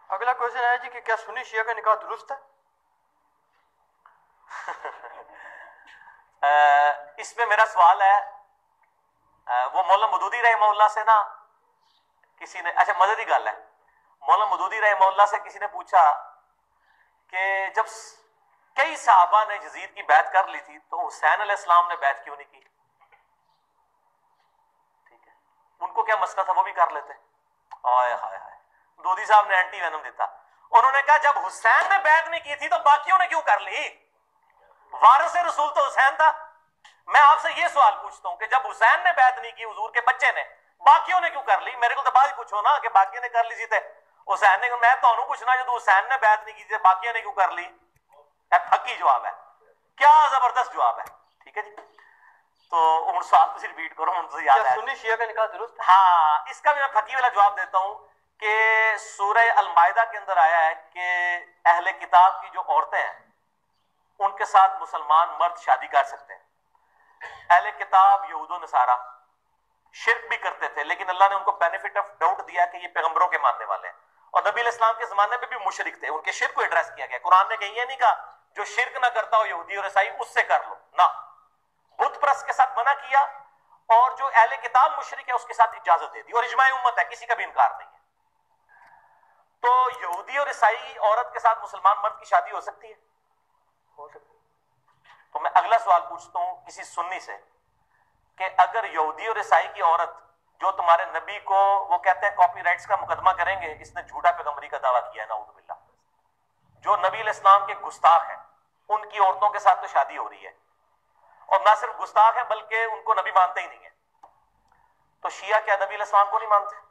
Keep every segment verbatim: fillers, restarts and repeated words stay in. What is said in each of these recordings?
अगला क्वेश्चन है जी कि क्या सुन्नी शिया का निकाह दुरुस्त है? इसमें मेरा सवाल है, आ, वो मौला मदूदी रहमहुल्लाह से ना किसी ने, अच्छा मदद की गल है, मौला मदूदी रहमहुल्लाह से किसी ने पूछा कि जब कई सहाबा ने यजीद की बैत कर ली थी तो हुसैन अलैहिस्सलाम ने बैत क्यों नहीं की? ठीक है, उनको क्या मसला था, वो भी कर लेते। हाय हाय हाय, मदूदी साहब ने एंटी वेनम देता। उन्होंने कहा जब हुसैन ने बैत नहीं की थी तो बाकियों ने क्यों कर ली? वारिस रसूल तो हुसैन था। मैं आपसे ये सवाल पूछता हूं कि जब हुसैन ने बैत नहीं की हुजूर के बच्चे ने, बाकियों ने क्यों कर ली? मेरे को तो बात पूछो ना कि बाकियों ने कर ली थे, हुसैन ने, मैं तो पूछना जो हुसैन ने बैत नहीं की थी बाकियों ने क्यों कर ली? फकी जवाब है, क्या जबरदस्त जवाब है। ठीक है जी, तो उन सवाल तुम रिपीट करो, मुझे याद है। सुन्नी शिया का निकाह दुरुस्त? हाँ, इसका भी मैं फकी वाला जवाब देता हूं कि सूरह अल-माइदा के अंदर आया है कि अहले किताब की जो औरतें हैं उनके साथ मुसलमान मर्द शादी कर सकते हैं। अहले किताब यहूद व नसारा शिर्क भी करते थे, लेकिन अल्लाह ने उनको बेनिफिट ऑफ डाउट दिया कि ये पैगंबरों के मानने वाले हैं, और नबी इस्लाम के जमाने में भी मुशरिक थे, उनके शिर्क को एड्रेस किया गया। कुरान ने कहीं ये नहीं कहा जो शिर्क ना करता हो यहूदी और ईसाई उससे कर लो ना, बुत परस्त के साथ मना किया, और जो अहले किताब मुशरिक है उसके साथ इजाजत दे दी, और इजमाए उम्मत है, किसी का भी इनकार नहीं है। तो यहूदी और ईसाई औरत के साथ मुसलमान मर्द की शादी हो सकती है? हो सकती है। तो मैं अगला सवाल पूछता हूं किसी सुन्नी से कि अगर यहूदी और ईसाई की औरत जो तुम्हारे नबी को, वो कहते हैं कॉपीराइट्स का मुकदमा करेंगे, इसने झूठा पैगंबरी का दावा किया है नाउज़ु बिल्लाह, जो नबी इस्लाम के गुस्ताख हैं उनकी औरतों के साथ तो शादी हो रही है, और ना सिर्फ गुस्ताख है बल्कि उनको नबी मानते ही नहीं है, तो शिया क्या नबी इस्लाम को नहीं मानते?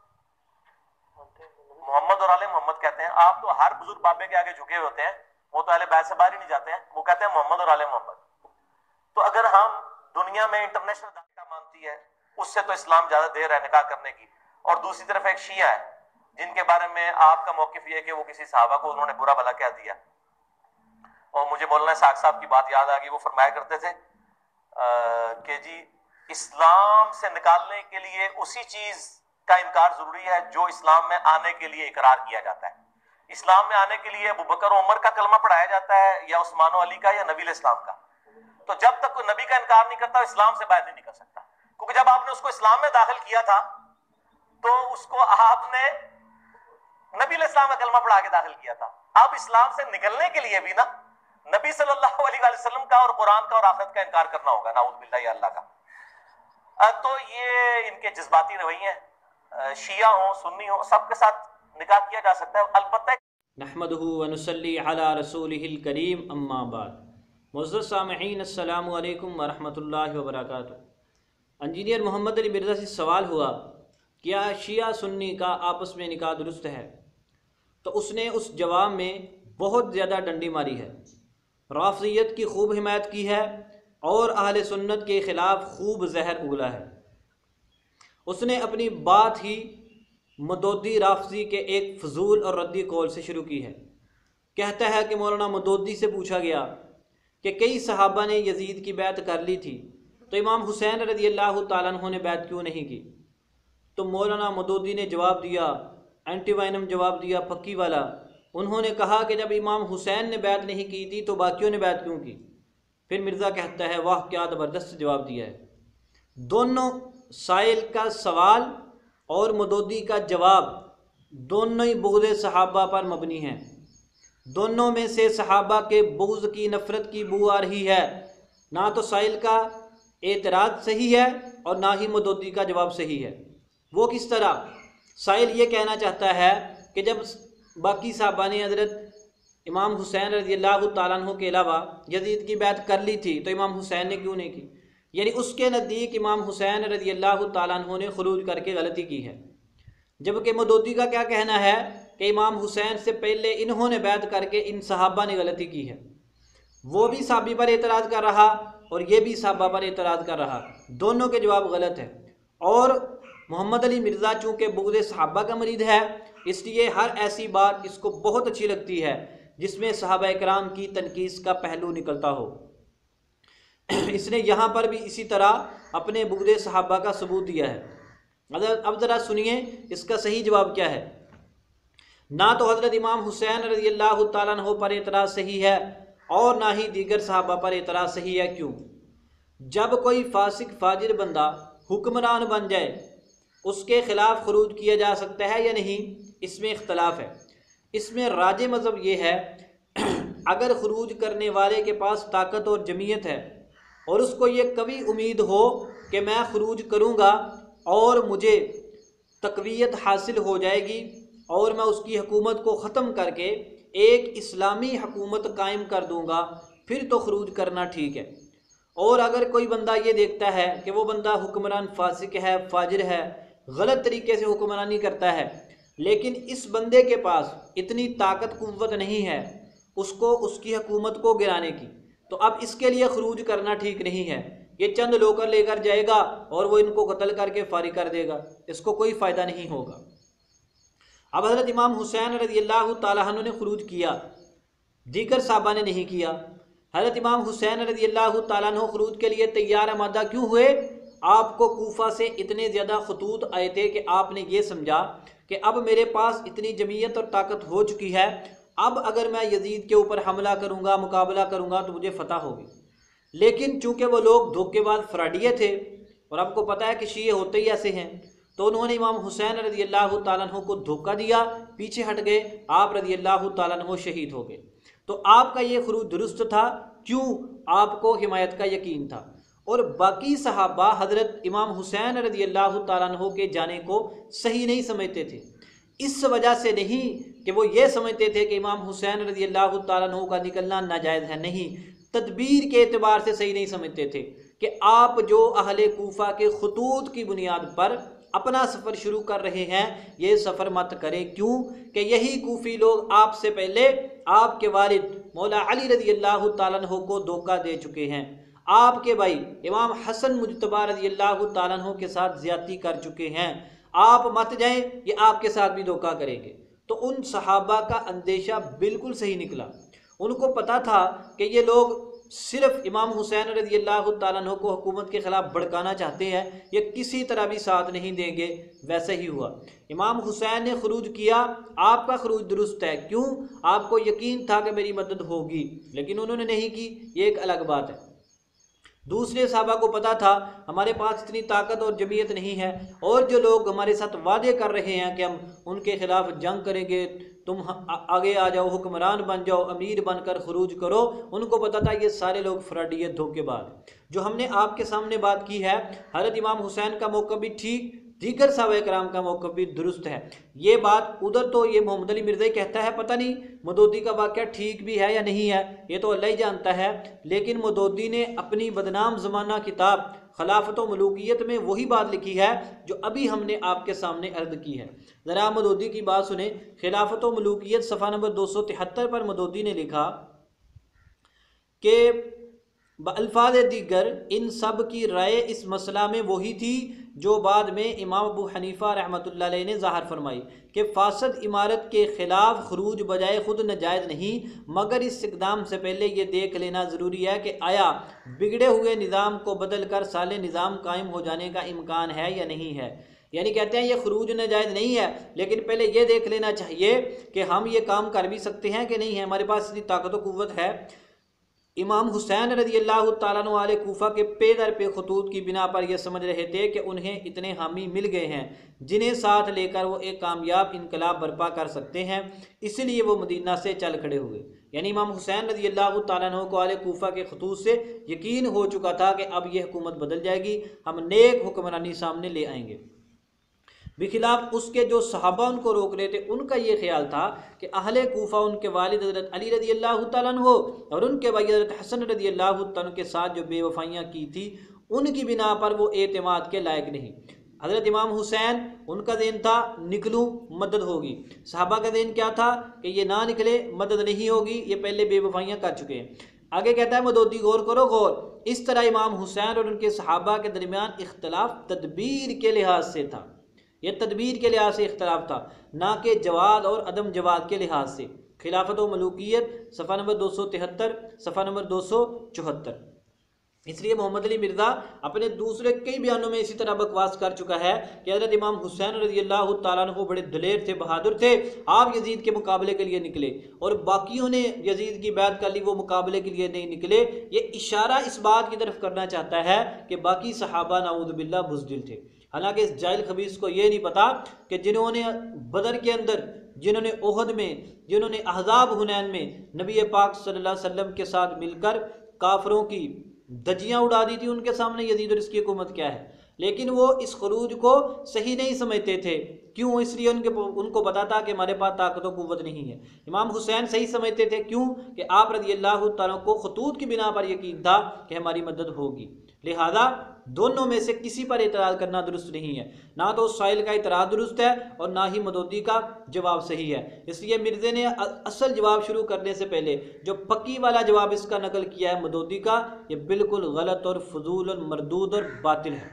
मोहम्मद और आले मोहम्मद कहते हैं। आप तो हर बुजुर्ग बाबे के आगे झुके होते हैं, वो तो अहले बैत से बाहर ही नहीं जाते हैं, वो कहते हैं मोहम्मद और आले मोहम्मद। तो अगर हम दुनिया में इंटरनेशनल दायरा मानती है, उससे तो इस्लाम ज्यादा देर है निकाह करने की, और दूसरी तरफ एक शिया है जिनके बारे में आपका मौकिफ ये है कि वो किसी सहाबा को उन्होंने बुरा भला कह दिया। और मुझे मौलाना साग साहब की बात याद आ गई, वो फरमाया करते थे कि जी इस्लाम से निकालने के लिए उसी चीज का इनकार जरूरी है जो इस्लाम में आने के लिए इकरार किया जाता है। इस्लाम में आने के लिए अबू बकर और उमर का कलमा पढ़ाया जाता है, या उस्मान और अली का, या नबी इस्लाम का। तो जब तक कोई नबी का इनकार नहीं करता इस्लाम से बाहर नहीं निकल सकता, क्योंकि जब आपने उसको इस्लाम में दाखिल किया था तो उसको आपने नबी इस्लाम का कलमा पढ़ा के दाखिल किया था। अब इस्लाम से निकलने के लिए भी ना नबी सल्लल्लाहु अलैहि वसल्लम का और कुरान का और आखिरत का इनकार करना होगा, नाउज़ु बिल्लाह या अल्लाह का। तो ये इनके जज्बाती रवैये हैं, शिया हो सुन्नी हो सबके साथ निकाह किया जा सकता है, अलबत्ता नहमदुहु व नुसल्ली अला रसूलिहिल करीम, अम्मा बाद। मुअज़्ज़ज़ सामिईन अस्सलामु अलैकुम व रहमतुल्लाहि व बरकातुहू। इंजीनियर मोहम्मद अली मिर्ज़ा से सवाल हुआ क्या शिया सुन्नी का आपस में निकाह दुरुस्त है, तो उसने उस जवाब में बहुत ज़्यादा डंडी मारी है, राफ़ियत की खूब हिमायत की है और अहले सुन्नत के ख़िलाफ़ खूब जहर उगला है। उसने अपनी बात ही मदोदी राफ़ज़ी के एक फजूल और रद्दी कौल से शुरू की है। कहता है कि मौलाना मदोदी से पूछा गया कि कई सहाबा ने यजीद की बैत कर ली थी तो इमाम हुसैन रज़ी अल्लाह तआला अन्हु ने बैत क्यों नहीं की? तो मौलाना मदोदी ने जवाब दिया, एंटीवाइनम जवाब दिया फक्की वाला। उन्होंने कहा कि जब इमाम हुसैन ने बैत नहीं की थी तो बाकियों ने बैत क्यों की? फिर मिर्ज़ा कहता है वाह क्या ज़बरदस्त जवाब दिया है। दोनों साइल का सवाल और मदोदी का जवाब दोनों ही बुग़्ज़ सहाबा पर मबनी हैं। दोनों में से सहाबा के बुग़्ज़ की नफ़रत की बू आ रही है। ना तो साइल का एतराज़ सही है और ना ही मदोदी का जवाब सही है। वो किस तरह? साइल ये कहना चाहता है कि जब बाकी सहाबा ने हज़रत इमाम हुसैन रज़ी अल्लाह तआला अन्हु के अलावा यजीद की बैत कर ली थी तो इमाम हुसैन ने क्यों नहीं की? यानी उसके नज़दीक इमाम हुसैन रज़ी अल्लाह तआला अन्हु ने खुरूज करके गलती की है। जबकि मदोदी का क्या कहना है कि इमाम हुसैन से पहले इन्होंने बैत करके इन सहाबा ने गलती की है। वो भी साहबी पर एतराज़ कर रहा और ये भी सहाबा पर एतराज़ कर रहा, दोनों के जवाब गलत है। और मोहम्मद अली मिर्ज़ा चूँकि बुग़्ज़ सहाबा का मरीद है इसलिए हर ऐसी बात इसको बहुत अच्छी लगती है जिसमें सहाबा इकराम की तनकीस का पहलू निकलता हो। इसने यहाँ पर भी इसी तरह अपने बुग़्ज़ सहाबा का सबूत दिया है। अगर अब ज़रा सुनिए इसका सही जवाब क्या है। ना तो हज़रत इमाम हुसैन रज़ी अल्लाह ताला अन्हु पर एतराज़ सही है और ना ही दीगर सहाबा पर एतराज़ सही है। क्यों? जब कोई फासिक फाजिर बंदा हुक्मरान बन जाए उसके ख़िलाफ़ ख़ुरूज किया जा सकता है या नहीं, इसमें इख्तलाफ है। इसमें राज मज़हब ये है अगर ख़ुरूज करने वाले के पास ताकत और जमीयत है और उसको ये कभी उम्मीद हो कि मैं ख़ुरूज करूँगा और मुझे तक़वियत हासिल हो जाएगी और मैं उसकी हुकूमत को ख़त्म करके एक इस्लामी हुकूमत कायम कर दूँगा, फिर तो ख़ुरूज करना ठीक है। और अगर कोई बंदा ये देखता है कि वो बंदा हुक्मरान फासिक है, फाजिर है, गलत तरीके से हुक्मरानी करता है, लेकिन इस बंदे के पास इतनी ताकत कुव्वत नहीं है उसको उसकी हुकूमत को गिराने की, तो अब इसके लिए ख़ुरूज करना ठीक नहीं है। ये चंद लोकर लेकर जाएगा और वो इनको कत्ल करके फारिग कर देगा, इसको कोई फ़ायदा नहीं होगा। अब हज़रत इमाम हुसैन रज़ी अल्लाह ताला अन्हु ने ख़ुरूज किया, दीगर साहबा ने नहीं किया। हज़रत इमाम हुसैन रज़ी अल्लाह ताला अन्हु ख़ुरूज के लिए तैयार आमादा क्यों हुए? आपको कूफा से इतने ज़्यादा खतूत आए थे कि आपने ये समझा कि अब मेरे पास इतनी जमीयत और ताकत हो चुकी है, अब अगर मैं यजीद के ऊपर हमला करूँगा, मुकाबला करूँगा तो मुझे फ़तह होगी। लेकिन चूँकि वो लोग धोखेबाज फ्राडिये थे और आपको पता है कि शीए होते ही ऐसे हैं, तो उन्होंने इमाम हुसैन रज़ी अल्लाह ताला अन्हु को धोखा दिया, पीछे हट गए, आप रज़ी अल्लाह ताला अन्हु शहीद हो गए। तो आपका ये ख़ुरूज दुरुस्त था, क्यों? आपको हिमायत का यकीन था। और बाकी सहाबा हज़रत इमाम हुसैन रज़ी अल्लाह ताला अन्हु के जाने को सही नहीं समझते थे। इस वजह से नहीं कि वो ये समझते थे कि इमाम हुसैन रज़ी अल्लाह ताला अन्हु का निकलना नाजायज़ है, नहीं, तदबीर के एतबार से सही नहीं समझते थे कि आप जो अहले कूफा के खतूत की बुनियाद पर अपना सफ़र शुरू कर रहे हैं, ये सफ़र मत करें। क्यों? कि यही कूफी लोग आपसे पहले आपके वालिद मौला अली रज़ी अल्लाह ताला अन्हु को धोखा दे चुके हैं, आपके भाई इमाम हसन मुज्तबा रज़ी अल्लाह ताला अन्हु के साथ ज़्यादती कर चुके हैं, आप मत जाएं, ये आपके साथ भी धोखा करेंगे। तो उन सहाबा का अंदेशा बिल्कुल सही निकला। उनको पता था कि ये लोग सिर्फ इमाम हुसैन रज़ी अल्लाह ताला अन्हु को हुकूमत के ख़िलाफ़ भड़काना चाहते हैं, ये किसी तरह भी साथ नहीं देंगे। वैसे ही हुआ, इमाम हुसैन ने ख़ुरूज किया, आपका ख़ुरूज दुरुस्त है। क्यों? आपको यकीन था कि मेरी मदद होगी, लेकिन उन्होंने नहीं की, ये एक अलग बात है। दूसरे साहबा को पता था हमारे पास इतनी ताकत और जमीयत नहीं है, और जो लोग हमारे साथ वादे कर रहे हैं कि हम उनके ख़िलाफ़ जंग करेंगे, तुम आगे आ जाओ, हुक्मरान बन जाओ, अमीर बनकर ख़ुरूज करो, उनको पता था ये सारे लोग फ्राडियत धोखेबाज। जो हमने आपके सामने बात की है, हज़रत इमाम हुसैन का मौक़िफ़ भी ठीक, दीगर साहबा कराम का मौक़िफ़ भी दुरुस्त है। ये बात उधर तो ये मोहम्मद अली मिर्ज़ा कहता है, पता नहीं मदोदी का वाक़या ठीक भी है या नहीं है, ये तो अल्लाह ही जानता है। लेकिन मदोदी ने अपनी बदनाम ज़माना किताब खिलाफत व मलूकियत में वही बात लिखी है जो अभी हमने आपके सामने अर्ज़ की है। ज़रा मदोदी की बात सुने। खिलाफत व मलूकियत सफ़ा नंबर दो सौ तिहत्तर पर मदोदी ने लिखा कि बअल्फाज़ दीगर इन सब की राय इस मसला में वही थी जो बाद में इमाम अबू हनीफ़ा रहमतुल्लाह अलैह ने ज़ाहिर फरमाई कि फासद इमारत के ख़िलाफ़ ख़ुरूज बजाय ख़ुद नाजायज़ नहीं, मगर इस इक़दाम से पहले ये देख लेना ज़रूरी है कि आया बिगड़े हुए निज़ाम को बदल कर साले निज़ाम कायम हो जाने का इम्कान है या नहीं है। यानी कहते हैं ये ख़ुरूज नाजायज़ नहीं है, लेकिन पहले ये देख लेना चाहिए कि हम ये काम कर भी सकते हैं कि नहीं है, हमारे पास इतनी ताकत व क़ुव्वत है। इमाम हुसैन रज़ी अल्लाह ताला अन्हु वाले कूफा के पे दर पे खतूत की बिना पर यह समझ रहे थे कि उन्हें इतने हामी मिल गए हैं जिन्हें साथ लेकर वो एक कामयाब इनकलाब बर्पा कर सकते हैं, इसलिए वो मदीना से चल खड़े हुए। यानी इमाम हुसैन रज़ी अल्लाह ताला अन्हु को वाले कूफा के खतूत से यकीन हो चुका था कि अब यह हुकूमत बदल जाएगी, हम नेक हुक्मरानी सामने ले आएंगे। बिखिलाफ उसके जो सहाबा उनको रोक रहे थे, उनका ये ख्याल था कि अहले कूफा उनके वालिद हज़रत अली रज़ी अल्लाह ताला अन्हु और उनके भाई हज़रत हसन रज़ी अल्लाह ताला अन्हु के साथ जो बेवफाइयाँ की थी, उनकी बिना पर वो एतमाद के लायक नहीं। हज़रत इमाम हुसैन उनका ज़हन था निकलूँ मदद होगी, सहाबा का ज़हन क्या था कि ये ना निकले मदद नहीं होगी, ये पहले बेवफाइयाँ कर चुके हैं। आगे कहता है मदोदी गौर करो गौर, इस तरह इमाम हुसैन और उनके सहाबा के दरमियान इख्तलाफ तदबीर के लिहाज से था, यह तदबीर के लिहाज से इख्तलाफ था, ना कि जवाद और अदम जवाद के लिहाज से। खिलाफत व मलूकियत सफ़ा नंबर दो सौ तिहत्तर, सफ़ा नंबर दो सौ चौहत्तर। इसलिए मोहम्मद अली मिर्ज़ा अपने दूसरे कई बयानों में इसी तरह बकवास कर चुका है कि हज़रत इमाम हुसैन रज़ी अल्लाह तआला अन्हु बड़े दलेर थे, बहादुर थे, आप यजीद के मुकाबले के लिए निकले और बाकियों ने यजीद की बैत कर ली, वो मुकाबले के लिए नहीं निकले। ये इशारा इस बात की तरफ करना चाहता है कि बाकी सहाबा नाऊज़ बिल्लाह बुज़दिल थे। हालांकि इस जाहिल खबीस को ये नहीं पता कि जिन्होंने बदर के अंदर, जिन्होंने ओहद में, जिन्होंने अहज़ाब हुनैन में नबी पाक सल्लल्लाहु अलैहि वसल्लम के साथ मिलकर काफरों की धज्जियाँ उड़ा दी थी, उनके सामने यजीद और इसकी हुकूमत क्या है। लेकिन वो इस खरूज को सही नहीं समझते थे। क्यों? इसलिए उनके उनको पता था कि हमारे पास ताकत व कुव्वत नहीं है। इमाम हुसैन सही समझते थे। क्यों? कि आप रज़ी अल्लाह तआला को खतूत की बिना पर यकीन था कि हमारी मदद होगी। लिहाजा दोनों में से किसी पर एतराज़ करना दुरुस्त नहीं है। ना तो उस साइल का एतराज़ दुरुस्त है और ना ही मदोदी का जवाब सही है। इसलिए मिर्ज़े ने असल जवाब शुरू करने से पहले जो पक्की वाला जवाब इसका नकल किया है मदोदी का, ये बिल्कुल गलत और फजूल और मरदूद और बातिल है।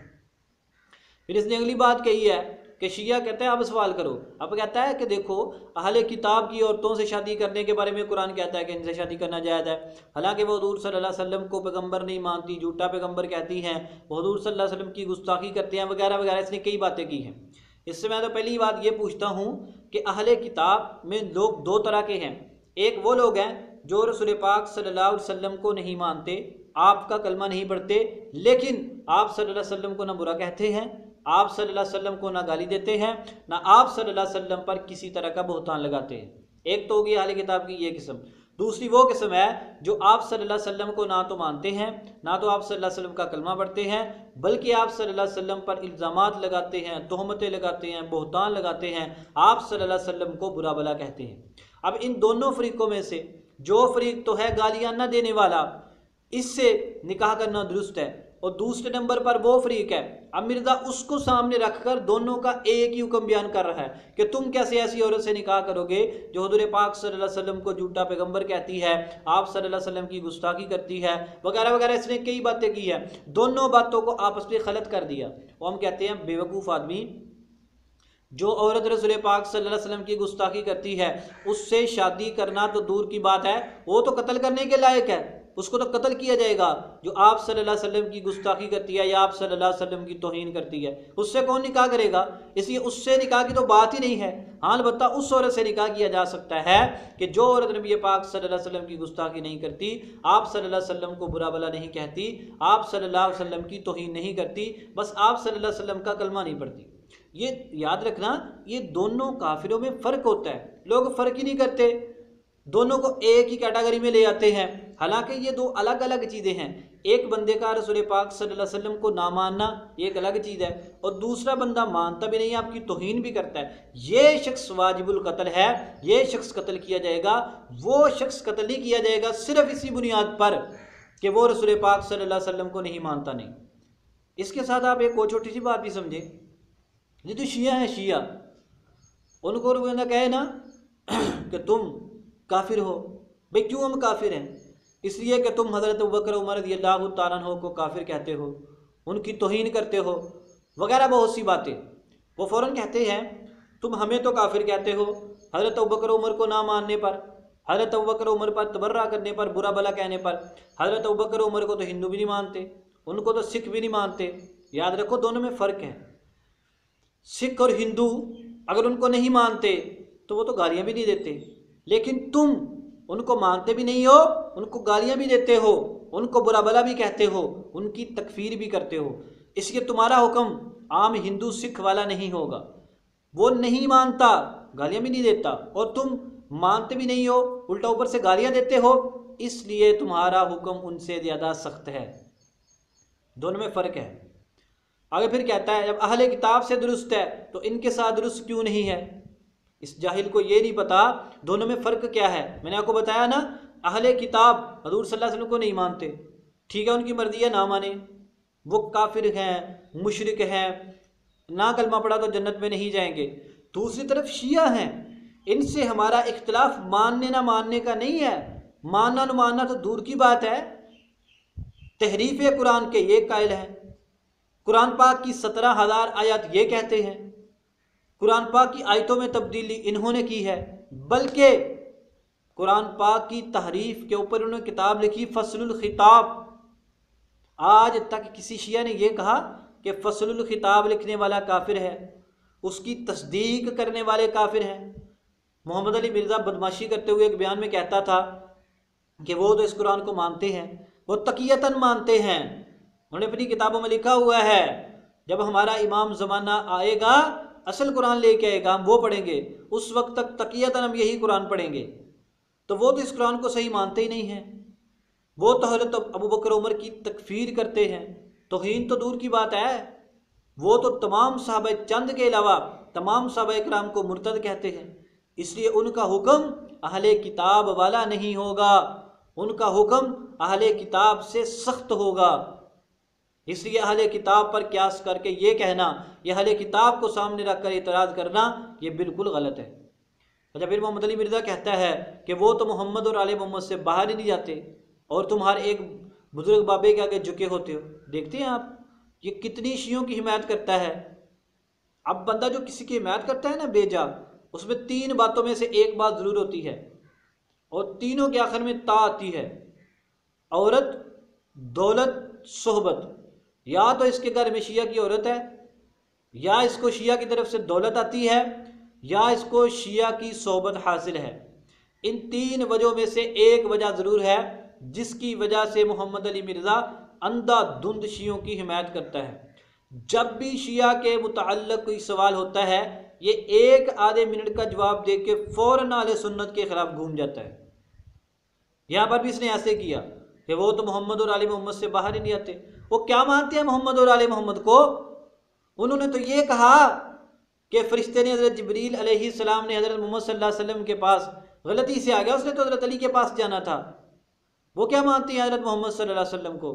फिर इसने अगली बात कही है कि शिया कहता है अब सवाल करो। अब कहता है कि देखो, अहले किताब की औरतों से शादी करने के बारे में कुरान कहता है कि इनसे शादी करना जायज़ है। हालांकि वो हुज़ूर सल्लल्लाहु अलैहि वसल्लम को पैगंबर नहीं मानती, झूठा पैगंबर कहती हैं, वो हुज़ूर सल्लल्लाहु अलैहि वसल्लम की गुस्ताखी करते हैं, वगैरह वगैरह। इसने कई बातें की हैं। इससे मैं तो पहली बात ये पूछता हूँ कि अहले किताब में लोग दो तरह के हैं। एक वो लोग हैं जो रसूल पाक सल्लल्लाहु अलैहि वसल्लम को नहीं मानते, आपका कलमा नहीं पढ़ते, लेकिन आप सल्लल्लाहु अलैहि वसल्लम को ना बुरा कहते हैं, आप सल्लल्लाहु अलैहि वसल्लम को ना गाली देते हैं, ना आप सल्लल्लाहु अलैहि वसल्लम पर किसी तरह का बहतान लगाते हैं। एक तो होगी अहले किताब की ये किस्म। दूसरी वो किस्म है जो आप सल्लल्लाहु अलैहि वसल्लम को ना तो मानते हैं, ना तो आप सल्लल्लाहु अलैहि वसल्लम का कलमा पढ़ते हैं, बल्कि आप सल्लल्लाहु अलैहि वसल्लम पर इल्ज़ामात लगाते हैं, तोहमतें लगाते हैं, बहतान लगाते हैं, आप सल्लल्लाहु अलैहि वसल्लम को बुरा भला कहते हैं। अब इन दोनों फरीकों में से जो फरीक तो है गालियाँ न देने वाला, इससे निकाह करना दुरुस्त है, और दूसरे नंबर पर वो फरीक है, अब मिर्ज़ा उसको सामने रखकर दोनों का एक ही हुक्म बयान कर रहा है कि तुम कैसे ऐसी औरत से निकाह करोगे जो हुज़ूर पाक सल्लल्लाहु अलैहि वसल्लम को झूठा पैगंबर कहती है, आप सल्लल्लाहु अलैहि वसल्लम की गुस्ताखी करती है, वगैरह वगैरह। इसने कई बातें की है, दोनों बातों को आपस में गलत कर दिया। और हम कहते हैं बेवकूफ़ आदमी, जो औरत रसूल पाक सल्लल्लाहु अलैहि वसल्लम की गुस्ताखी करती है उससे शादी करना तो दूर की बात है, वो तो कत्ल करने के लायक है, उसको तो कत्ल किया जाएगा। जो आप सल्लल्लाहु अलैहि वसल्लम की गुस्ताखी करती है या आप सल्लल्लाहु अलैहि वसल्लम की तौहीन करती है, उससे कौन निकाह करेगा? इसलिए उससे निकाह की तो बात ही नहीं है। हाँ, अलबत्ता उस औरत से निकाह किया जा सकता है कि जो औरत नबी पाक सल्लल्लाहु अलैहि वसल्लम की गुस्ताखी नहीं करती, आप सल्लल्लाहु अलैहि वसल्लम को बुरा भला नहीं कहती, आप सल्लल्लाहु अलैहि वसल्लम की तौहीन नहीं करती, बस आप सल्लल्लाहु अलैहि वसल्लम का कलमा नहीं पढ़ती। ये याद रखना, ये दोनों काफिरों में फ़र्क होता है। लोग फ़र्क ही नहीं करते, दोनों को एक ही कैटेगरी में ले आते हैं। हालांकि ये दो अलग अलग चीज़ें हैं। एक बंदे का रसूल पाक सल्लल्लाहु अलैहि वसल्लम को ना मानना ये एक अलग चीज़ है, और दूसरा बंदा मानता भी नहीं, आपकी तौहीन भी करता है, ये शख्स वाजिबुल कत्ल है, ये शख्स कत्ल किया जाएगा। वो शख्स कत्ल नहीं किया जाएगा सिर्फ इसी बुनियाद पर कि वो रसूल पाक सल्लल्लाहु अलैहि वसल्लम को नहीं मानता। नहीं, इसके साथ आप एक और छोटी सी बात भी समझे। ये तो शिया है, शिया, उनको बंदा कहे ना कि तुम काफिर हो, भाई क्यों हम काफिर हैं? इसलिए कि तुम हज़रत अबू बकर उमर रज़ी अल्लाह तआला अन्हु को काफिर कहते हो, उनकी तौहीन करते हो, वगैरह बहुत सी बातें। वो फ़ौरन कहते हैं तुम हमें तो काफिर कहते हो हज़रत अबू बकर उमर को ना मानने पर, हज़रत अबू बकर उमर पर तबर्रा करने पर, बुरा भला कहने पर। हज़रत अबू बकर उमर को तो हिंदू भी नहीं मानते, उनको तो सिख भी नहीं मानते। याद रखो, दोनों में फ़र्क है। सिख और हिंदू अगर उनको नहीं मानते तो वो तो गालियाँ भी नहीं देते, लेकिन तुम उनको मानते भी नहीं हो, उनको गालियाँ भी देते हो, उनको बुरा भला भी कहते हो, उनकी तकफीर भी करते हो। इसलिए तुम्हारा हुक्म आम हिंदू सिख वाला नहीं होगा। वो नहीं मानता, गालियाँ भी नहीं देता, और तुम मानते भी नहीं हो, उल्टा ऊपर से गालियाँ देते हो, इसलिए तुम्हारा हुक्म उनसे ज़्यादा सख्त है। दोनों में फ़र्क है। आगे फिर कहता है जब अहले किताब से दुरुस्त है तो इनके साथ दुरुस्त क्यों नहीं है? इस जाहिल को ये नहीं पता दोनों में फ़र्क क्या है। मैंने आपको बताया ना, अहले किताब हुज़ूर सल्लल्लाहु अलैहि वसल्लम को नहीं मानते, ठीक है, उनकी मर्ज़ी है ना माने, वो काफिर हैं, मुशरिक हैं, ना कलमा पढ़ा तो जन्नत में नहीं जाएंगे। दूसरी तरफ शिया हैं, इनसे हमारा इख्तिलाफ मानने ना मानने का नहीं है, मानना न मानना तो दूर की बात है, तहरीफ कुरान के ये कायल हैं। कुरान पाक की सत्रह हज़ार आयत ये कहते हैं, कुरान पाक की आयतों में तब्दीली इन्होंने की है, बल्कि कुरान पाक की तहरीफ के ऊपर उन्होंने किताब लिखी फसलुल खिताब, आज तक किसी शिया ने यह कहा कि फसलुल खिताब लिखने वाला काफिर है, उसकी तस्दीक करने वाले काफिर हैं। मोहम्मद अली मिर्ज़ा बदमाशी करते हुए एक बयान में कहता था कि वो तो इस कुरान को मानते हैं, वो तकियतन मानते हैं। उन्होंने अपनी किताबों में लिखा हुआ है जब हमारा इमाम ज़माना आएगा, असल कुरान लेके आएगा, हम वो पढ़ेंगे, उस वक्त तक तकियतन हम यही कुरान पढ़ेंगे। तो वो तो इस कुरान को सही मानते ही नहीं हैं। वो तो हज़रत अबू बकर उमर की तकफीर करते हैं, तौहीन तो दूर की बात है, वो तो तमाम सहाबा चंद के अलावा तमाम सहाबा इकराम को मुर्तद कहते हैं। इसलिए उनका हुक्म अहले किताब वाला नहीं होगा, उनका हुक्म अहले किताब से सख्त होगा। इसलिए अहले किताब पर क्यास करके ये कहना, ये अहले किताब को सामने रख कर इतराज़ करना, ये बिल्कुल गलत है। अच्छा, फिर मोहम्मद अली मिर्ज़ा कहता है कि वो तो मोहम्मद और आले मोहम्मद से बाहर ही नहीं जाते और तुम हर एक बुजुर्ग बाबे के आगे झुके होते हो। देखते हैं आप ये कितनी शियों की हिमायत करता है। अब बंदा जो किसी की हिमायत करता है ना बेजा, उसमें तीन बातों में से एक बात ज़रूर होती है और तीनों के आखिर में ता आती है, औरत, दौलत, सोहबत। या तो इसके घर में शिया की औरत है, या इसको शिया की तरफ से दौलत आती है, या इसको शिया की सोहबत हासिल है। इन तीन वजहों में से एक वजह ज़रूर है जिसकी वजह से मोहम्मद अली मिर्ज़ा अंधाधुंध शियों की हिमायत करता है। जब भी शिया के मुतअल्लिक़ कोई सवाल होता है, ये एक आधे मिनट का जवाब दे के फ़ौरन अहले सुन्नत के ख़िलाफ़ घूम जाता है। यहाँ पर भी इसने ऐसे किया कि वो तो मोहम्मद और आले मोहम्मद से बाहर ही नहीं आते। वो क्या मानते हैं मोहम्मद और आले मोहम्मद को? उन्होंने तो ये कहा कि फरिश्ते ने हज़रत जिब्रील अलैहिस्सलाम ने हज़रत मोहम्मद सल्लल्लाहु अलैहि वसल्लम के पास गलती से आ गया, उसने तो हज़रत अली के पास जाना था। वो क्या मानते हैं हज़रत मोहम्मद सल्लल्लाहु अलैहि वसल्लम को?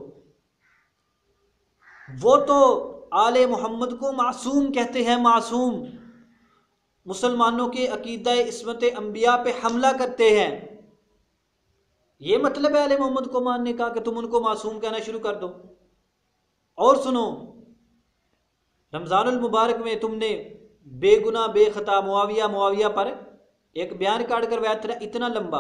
वो तो आले मोहम्मद को मासूम कहते हैं, मासूम। मुसलमानों के अकीदा इस्मत अंबिया पे हमला करते हैं। ये मतलब है आले मोहम्मद को मानने का कि तुम उनको मासूम कहना शुरू कर दो। और सुनो, रमज़ानुल मुबारक में तुमने बेगुना बेखता मुआविया मुआविया पर एक बयान काट करवाया था इतना लंबा,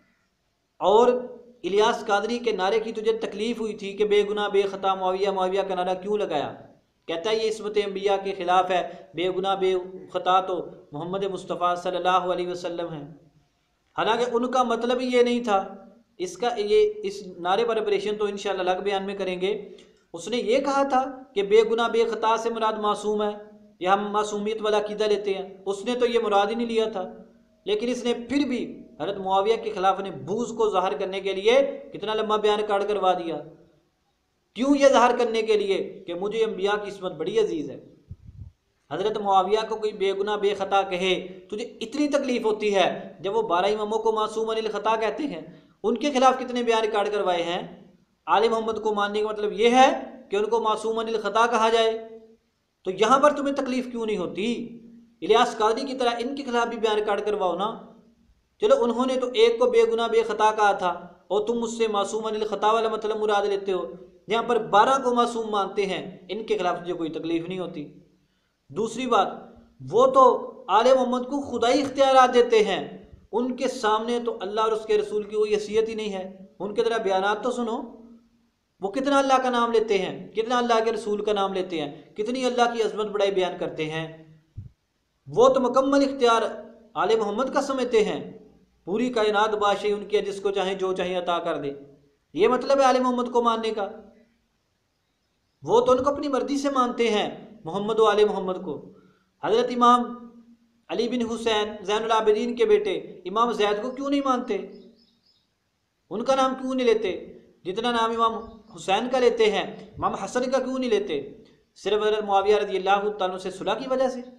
और इलियास कादरी के नारे की तुझे तकलीफ हुई थी कि बेगुना बेखता मुआविया मुआविया का नारा क्यों लगाया। कहता है ये इस्मत अंबिया के ख़िलाफ़ है, बेगुना बेखता तो मोहम्मद मुस्तफ़ा सल्लल्लाहु अलैहि वसल्लम है। हालांकि उनका मतलब ही ये नहीं था। इसका ये इस नारे पर ऑपरेशन तो इंशाअल्लाह अलग बयान में करेंगे। उसने ये कहा था कि बेगुना बेखता से मुराद मासूम है, या हम मासूमियत वाला अकीदा लेते हैं। उसने तो ये मुराद ही नहीं लिया था, लेकिन इसने फिर भी हज़रत मुआविया के खिलाफ ने बूज़ को ज़ाहिर करने के लिए कितना लंबा बयान काट करवा दिया। क्यों ये ज़ाहिर करने के लिए कि मुझे अंबिया की इस्मत बड़ी अजीज़ है। हज़रत मुआविया को कोई बेगुना बेखता कहे, तुझे इतनी तकलीफ़ होती है जब वो बारह इमामों को मासूम अनिल खता कहते हैं। उनके खिलाफ कितने बयान काट करवाए हैं। आले मोहम्मद को मानने का मतलब ये है कि उनको मासूम अनिल खता कहा जाए। तो यहाँ पर तुम्हें तकलीफ़ क्यों नहीं होती? इलियास कादरी की तरह इनके खिलाफ भी बयान काट करवाओ ना। चलो, उन्होंने तो एक को बेगुना बेखता कहा था और तुम मुझसे मासूम अनिल खता वाला मतलब मुराद लेते हो। यहाँ पर बारह को मासूम मानते हैं, इनके खिलाफ तुझे कोई तकलीफ़ नहीं होती। दूसरी बात, वो तो आले मोहम्मद को खुदाई इख्तियारात देते हैं। उनके सामने तो अल्लाह और उसके रसूल की कोई हैसियत ही नहीं है। उनके तरह बयानात तो सुनो, वो कितना अल्लाह का नाम लेते हैं, कितना अल्लाह के रसूल का नाम लेते हैं, कितनी अल्लाह की अजमत बड़ाई बयान करते हैं। वो तो मुकम्मल इख्तियार आले मोहम्मद का समझते हैं। पूरी कायनात बादशाही उनकी है, जिसको चाहे जो चाहे अता कर दे। ये मतलब है आले मोहम्मद को मानने का। वो तो उनको अपनी मर्जी से मानते हैं, मोहम्मद व आले मोहम्मद को। हज़रत इमाम अली बिन हुसैन ज़ैनुल आबिदीन के बेटे इमाम ज़ैद को क्यों नहीं मानते? उनका नाम क्यों नहीं लेते? जितना नाम इमाम हुसैन का लेते हैं, इमाम हसन का क्यों नहीं लेते? सिर्फ हज़रत मुआविया रज़ी अल्लाह तआला अन्हु से सुलह की वजह से।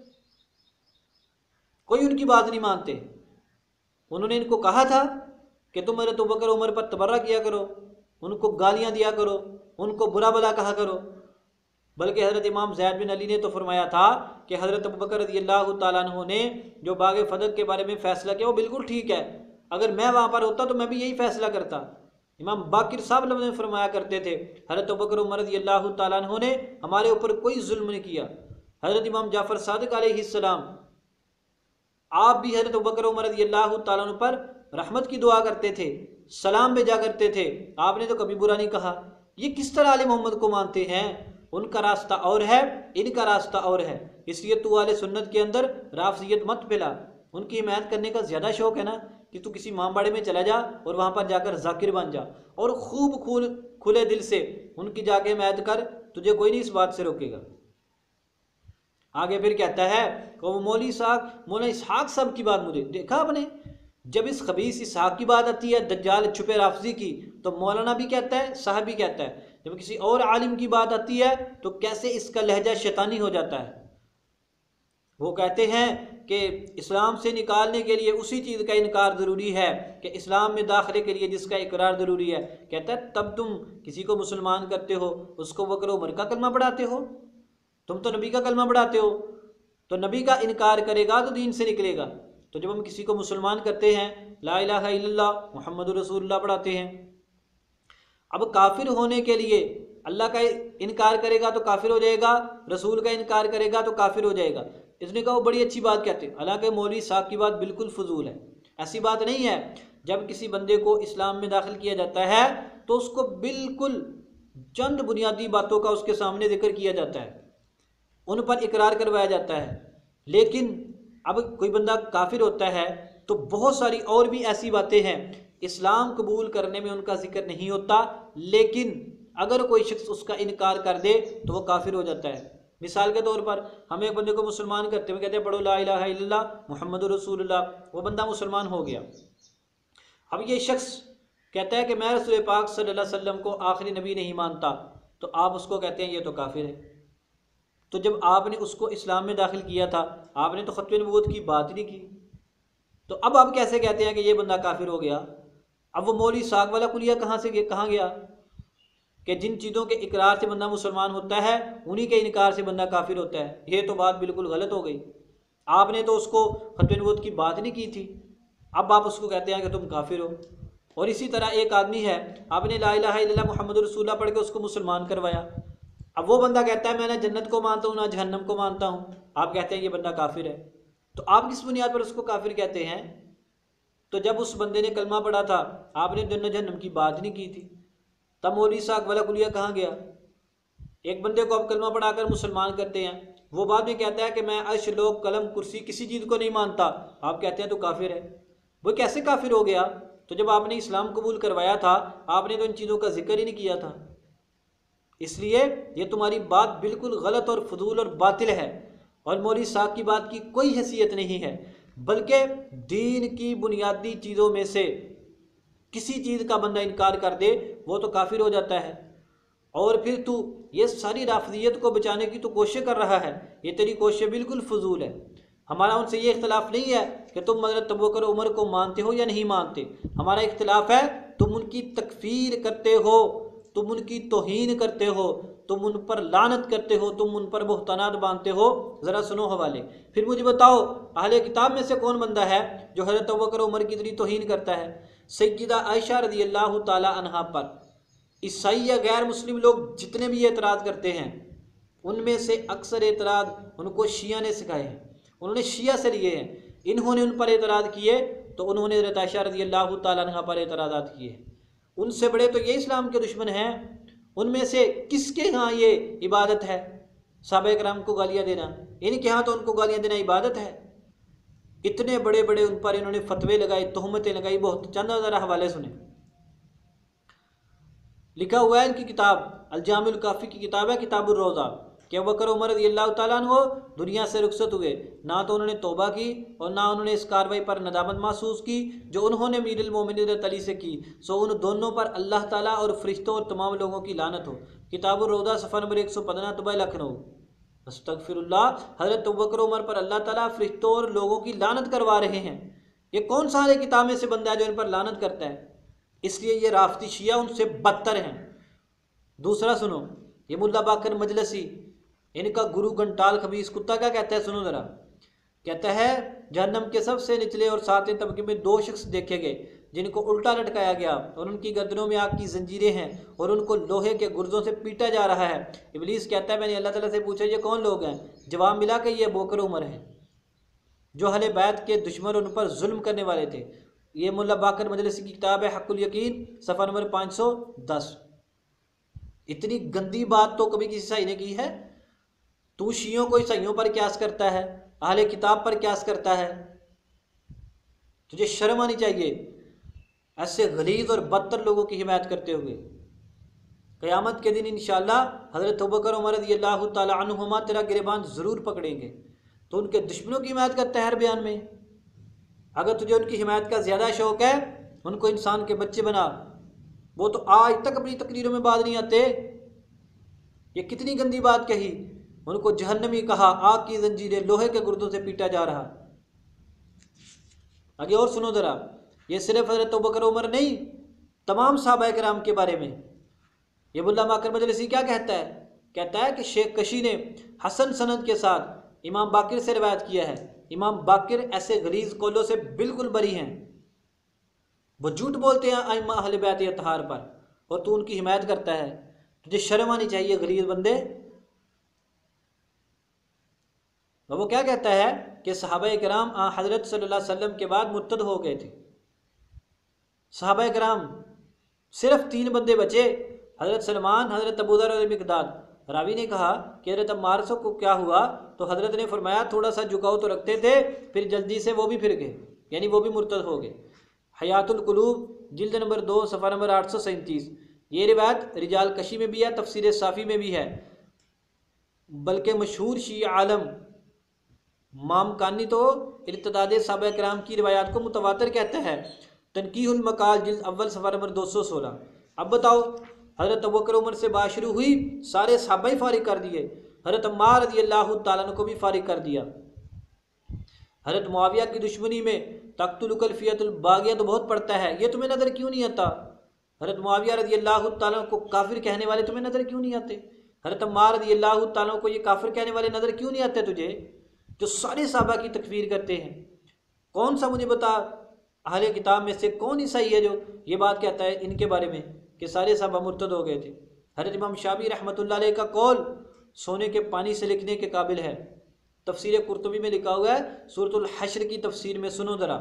कोई उनकी बात नहीं मानते। उन्होंने इनको कहा था कि तुम हज़रत अबू बकर उमर पर तबर्रा किया करो, उनको गालियाँ दिया करो, उनको बुरा भला कहा करो। बल्कि हज़रत इमाम ज़ैद बिन अली ने तो फरमाया था कि हज़रत अबू बकर रज़ी अल्लाह तआला अन्हु ने जो बाग़ फ़दक के बारे में फ़ैसला किया वो बिल्कुल ठीक है। अगर मैं वहाँ पर होता तो मैं भी यही फ़ैसला करता। इमाम बाकिर साहब ने फरमाया करते थे, हज़रत अबू बकर उमर रज़ी अल्लाह तआला अन्हु ने हमारे ऊपर कोई जुल्म नहीं किया। हज़रत इमाम जाफ़र सादिक अलैहिस्सलाम, आप भी हज़रत अबू बकर उमर रज़ी अल्लाह तआला अन्हु पर रहमत की दुआ करते थे, सलाम भेजा करते थे। आपने तो कभी बुरा नहीं कहा। ये किस तरह आले मोहम्मद को मानते हैं? उनका रास्ता और है, इनका रास्ता और है। इसलिए तू आले सुन्नत के अंदर राफजियत मत फैला। उनकी हिमायत करने का ज़्यादा शौक़ है ना कि तू किसी मामबाड़े में चला जा और वहाँ पर जाकर जाकिर बन जा और खूब खुल खुले दिल से उनकी जाके हिमायत कर, तुझे कोई नहीं इस बात से रोकेगा। आगे फिर कहता है वो मौली इसहाक मौला इसहाक साहब की बात मुझे देखा आपने, जब इस खबीस इसहाक की बात आती है दज्जाल छुपे राफजी की, तो मौलाना भी कहता है, साहब भी कहता है। जब किसी और आलिम की बात आती है तो कैसे इसका लहजा शैतानी हो जाता है। वो कहते हैं कि इस्लाम से निकालने के लिए उसी चीज़ का इनकार ज़रूरी है कि इस्लाम में दाखिले के लिए जिसका इकरार ज़रूरी है। कहता है तब तुम किसी को मुसलमान करते हो, उसको बकर उमर का कलमा पढ़ाते हो, तुम तो नबी का कलमा पढ़ाते हो, तो नबी का इनकार करेगा तो दीन से निकलेगा। तो जब हम किसी को मुसलमान करते हैं, ला इलाहा इल्लल्लाह मुहम्मदुर रसूलुल्लाह पढ़ाते हैं, अब काफिर होने के लिए अल्लाह का इनकार करेगा तो काफिर हो जाएगा, रसूल का इनकार करेगा तो काफिर हो जाएगा। इसने कहा वो बड़ी अच्छी बात कहते हैं, हालांकि मौलवी साहब की बात बिल्कुल फजूल है। ऐसी बात नहीं है। जब किसी बंदे को इस्लाम में दाखिल किया जाता है तो उसको बिल्कुल चंद बुनियादी बातों का उसके सामने जिक्र किया जाता है, उन पर इकरार करवाया जाता है। लेकिन अब कोई बंदा काफिर होता है तो बहुत सारी और भी ऐसी बातें हैं इस्लाम कबूल करने में उनका जिक्र नहीं होता, लेकिन अगर कोई शख्स उसका इनकार कर दे तो वो काफिर हो जाता है। मिसाल के तौर पर हम एक बंदे को मुसलमान करते हुए कहते हैं पढ़ो ला इलाहा इल्लल्लाह मुहम्मदुर रसूलुल्लाह, वो बंदा मुसलमान हो गया। अब ये शख्स कहता है कि मैं रसूल पाक सल्लल्लाहु अलैहि वसल्लम को आखिरी नबी नहीं मानता, तो आप उसको कहते हैं ये तो काफिर है। तो जब आपने उसको इस्लाम में दाखिल किया था, आपने तो खत्म नबूवत की बात ही नहीं की, तो अब आप कैसे कहते हैं कि ये बंदा काफिर हो गया? अब वो मौलवी साग वाला कुलिया कहाँ से गया, कहाँ गया कि जिन चीज़ों के इकरार से बंदा मुसलमान होता है उन्हीं के इनकार से बंदा काफिर होता है। ये तो बात बिल्कुल गलत हो गई। आपने तो उसको खत्म नबूवत की बात नहीं की थी, अब आप उसको कहते हैं कि तुम काफिर हो। और इसी तरह एक आदमी है, आपने ला इलाहा इल्लल्लाह मुहम्मदुर रसूलुल्लाह पढ़ के उसको मुसलमान करवाया, अब वो बंदा कहता है मैं ना जन्नत को मानता हूँ ना जहन्नम को मानता हूँ, आप कहते हैं ये बंदा काफिर है। तो आप किस बुनियाद पर उसको काफिर कहते हैं? तो जब उस बंदे ने कलमा पढ़ा था आपने जन्नत जहन्नम की बात नहीं की थी, तब मौलवी साहब वाला कुलिया कहाँ गया? एक बंदे को आप कलमा पढ़ाकर मुसलमान करते हैं, वो बाद में कहता है कि मैं अर्श लोक कलम कुर्सी किसी चीज़ को नहीं मानता, आप कहते हैं तो काफिर है। वो कैसे काफिर हो गया? तो जब आपने इस्लाम कबूल करवाया था आपने तो इन चीज़ों का जिक्र ही नहीं किया था। इसलिए ये तुम्हारी बात बिल्कुल गलत और फजूल और बातिल है, और मौलवी साहब की बात की कोई हैसियत नहीं है, बल्कि दीन की बुनियादी चीज़ों में से किसी चीज़ का बंदा इनकार कर दे वो तो काफिर हो जाता है। और फिर तू ये सारी राफजियत को बचाने की तो कोशिश कर रहा है, ये तेरी कोशिश बिल्कुल फजूल है। हमारा उनसे ये इख्तलाफ नहीं है कि तुम हज़रत अबू बकर उमर को मानते हो या नहीं मानते, हमारा इख्तलाफ है तुम उनकी तकफीर करते हो, तुम उनकी तौहीन करते हो, तुम उन पर लानत करते हो, तुम उन पर बुहतानात बांधते हो। ज़रा सुनो हवाले, फिर मुझे बताओ अहले किताब में से कौन बंदा है जो हज़रत अबू बकर उमर की इतनी तौहीन करता है? सय्यदा आयशा रज़ी अल्लाह ताला अन्हा पर ईसाई या गैर मुस्लिम लोग जितने भी एतराज़ करते हैं उनमें से अक्सर एतराज़ उनको शिया ने सिखाए हैं, उन्होंने शिया से लिए हैं। इन्होंने उन पर एतराज़ किए तो उन्होंने हज़रत आयशा रज़ी अल्लाह ताला अन्हा पर एतराज़ात किए। उनसे बड़े तो ये इस्लाम के दुश्मन हैं। उनमें से किसके यहाँ ये इबादत है सहाबा किराम को गालियाँ देना? इनके यहाँ तो उनको गालियाँ देना इबादत है। इतने बड़े बड़े उन पर इन्होंने फतवे लगाए, तहमतें लगाई। बहुत चंद ज़रा हवाले सुने। लिखा हुआ है इनकी किताब अल-जामिउल काफ़ी की किताब है किताबुर रोज़ा कि अबू बकर उमर रज़ियल्लाहु ताला अन्हु दुनिया से रुखसत हुए, ना तो उन्होंने तौबा की और ना उन्होंने इस कार्रवाई पर नदामत महसूस की जो उन्होंने अमीरुल मोमिनीन हज़रत अली से की। सो उन दोनों पर अल्लाह ताला और फरिश्तों और तमाम लोगों की लानत हो। किताबुर रोज़ा सफ़ा नंबर एक सौ पंद्रह दुबई लखनऊ। अस्तगफिरुल्लाह, हज़रत अबू बकर उमर पर अल्लाह ताला फरिश्तों और लोगों की लानत करवा रहे हैं। ये कौन सा हर किताब में से बंदा है जो इन पर लानत करता है? इसलिए ये राफ्ती शिया उनसे बदतर हैं। दूसरा सुनो, ये मुल्ला बाकर मजलसी, इनका गुरु घंटाल खबीस कुत्ता क्या कहता है? सुनो ज़रा। कहता है जहन्नम के सबसे निचले और सातवें तबके में दो शख्स देखे गए जिनको उल्टा लटकाया गया और उनकी गर्दनों में आग की जंजीरें हैं और उनको लोहे के गुर्जों से पीटा जा रहा है। इब्लीस कहता है मैंने अल्लाह ताला से पूछा ये कौन लोग हैं? जवाब मिला कि ये अबू बकर उमर हैं जो अहले बैत के दुश्मन उन पर जुल्म करने वाले थे। ये मुल्ला बाकर मजलिसी की किताब है हक़ुल यकीन, सफ़ा नंबर पाँच सौ दस। इतनी गंदी बात तो कभी किसी ईसाई ने की है? तू शियों को ईसाइयों पर क्यास करता है, अहले किताब पर क्यास करता है, तुझे शर्म आनी चाहिए ऐसे गलीज और बदतर लोगों की हिमायत करते हुए। क़यामत के दिन इंशाअल्लाह हज़रत अबू बकर उमर रज़ियल्लाहु ताला अन्हुमा तेरा गिरबान ज़रूर पकड़ेंगे। तो उनके दुश्मनों की हिमायत करता है हर बयान में। अगर तुझे उनकी हिमायत का ज़्यादा शौक़ है, उनको इंसान के बच्चे बना। वो तो आज तक अपनी तकरीरों में बात नहीं आते। ये कितनी गंदी बात कही, उनको जहन्नमी कहा, आग की जंजीरें लोहे के गुर्दों से पीटा जा रहा। आगे और सुनो ज़रा, ये सिर्फ हज़रत अबू बकर उमर नहीं, तमाम सहाबा किराम के बारे में ये मुल्ला माकर मजलिसी क्या कहता है? कहता है कि शेख कशी ने हसन सनद के साथ इमाम बाकिर से रिवायत किया है। इमाम बाकिर ऐसे गलीज कौलों से बिल्कुल बरी हैं, वो झूठ बोलते हैं आइम्मा अहले बैत अतहार पर, और तू उनकी हिमायत करता है। तुझे शर्म आनी चाहिए गलीज बंदे। तो वो क्या कहता है कि सहाबा किराम आ हज़रत सल्लल्लाहु अलैहि वसल्लम के बाद मुर्तद हो गए थे। सहाबा किराम सिर्फ तीन बंदे बचे, हज़रत सलमान, हज़रत अबू दर और मिक़दाद। रावी ने कहा कि हज़रत अम्मार को क्या हुआ, तो हज़रत ने फरमाया थोड़ा सा झुकाव तो रखते थे, फिर जल्दी से वो भी फिर गए, यानी वो भी मुर्तद हो गए। हयातुल कुलूब जिल्द नंबर दो सफ़ा नंबर आठ सौ सैंतीस। ये रिवायत रिजाल कशी में भी है, तफसीर साफ़ी में भी है। बल्कि मशहूर शी आलम मामकानी तो इर्तदाद सहाबा किराम की रिवायात को मुतवातिर कहते हैं। तनकीहुल मकाल जिल्द अव्वल सफ़ा नंबर दो सौ सोलह। अब बताओ, हज़रत अबू बकर उमर से बात शुरू हुई, सारे सहाबा ही फारिग कर दिए, हज़रत अम्मार रज़ियल्लाहु ताला अन्हु को भी फारिग कर दिया। हज़रत मुआविया की दुश्मनी में तक़्तुलुकल फ़ियतुल बाग़िया तो बहुत पड़ता है, ये तुम्हें नज़र क्यों नहीं आता? हज़रत मुआविया रज़ियल्लाहु ताला अन्हु को काफिर कहने वाले तुम्हें नज़र क्यों नहीं आते? हज़रत अम्मार रज़ियल्लाहु ताला अन्हु को ये काफिर कहने वाले नज़र क्यों नहीं आते तुझे, जो सारे सहाबा की तकफीर करते हैं? कौन सा मुझे बता, अहले किताब में से कौन ईसाई है जो ये बात कहता है इनके बारे में कि सारे सहाबा मुर्तद हो गए थे? हज़रत इमाम शाफी रहमतुल्लाह अलैह का कौल सोने के पानी से लिखने के काबिल है। तफसीर कुर्तुबी में लिखा हुआ है, सूरतुल हश्र की तफसीर में सुनो ज़रा।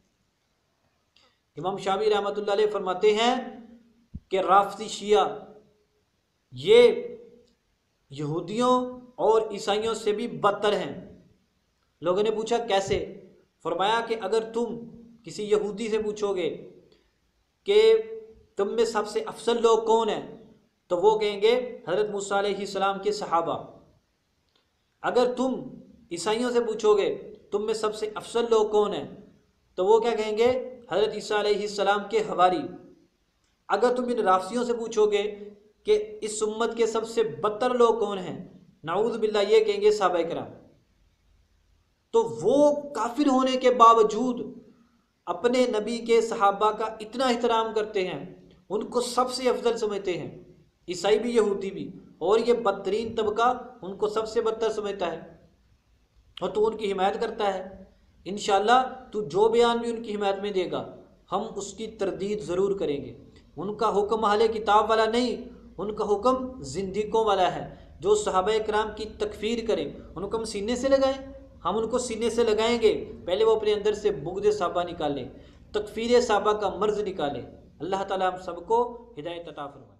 इमाम शाफी रहमतुल्लाह अलैह फरमाते हैं कि राफ़िदी शिया ये यहूदियों और ईसाइयों से भी बदतर हैं। लोगों ने पूछा कैसे? फरमाया कि अगर तुम किसी यहूदी से पूछोगे कि तुम में सबसे अफजल लोग कौन हैं, तो वो कहेंगे हज़रत मूसा अलैहिस्सलाम के सहाबा। अगर तुम ईसाइयों से पूछोगे तुम में सबसे अफजल लोग कौन हैं, तो वो क्या कहेंगे? हज़रत ईसा अलैहिस्सलाम के हवारी। अगर तुम इन राफ़िदियों से पूछोगे कि इस उम्मत के सबसे बदतर लोग कौन हैं, नाऊज़ बिल्लाह, ये कहेंगे सहाबा किराम। तो वो काफिर होने के बावजूद अपने नबी के सहाबा का इतना एहतराम करते हैं, उनको सबसे अफजल समझते हैं। ईसाई भी यहूदी भी, और ये बदतरीन तबका उनको सबसे बदतर समझता है, और तू उनकी हिमायत करता है। इंशाअल्लाह तू जो बयान भी उनकी हिमायत में देगा, हम उसकी तरदीद ज़रूर करेंगे। उनका हुक्म अहले किताब वाला नहीं, उनका हुक्म जिंदगियों वाला है। जो सहाबा किराम की तकफीर करें उनको हम सीने से लगाएं, हम उनको सीने से लगाएंगे। पहले वो अपने अंदर से बुग़्ज़ सहाबा निकालें, तकफीर सहाबा का मर्ज़ निकालें। अल्लाह ताला हम सबको हिदायत अता फरमाए।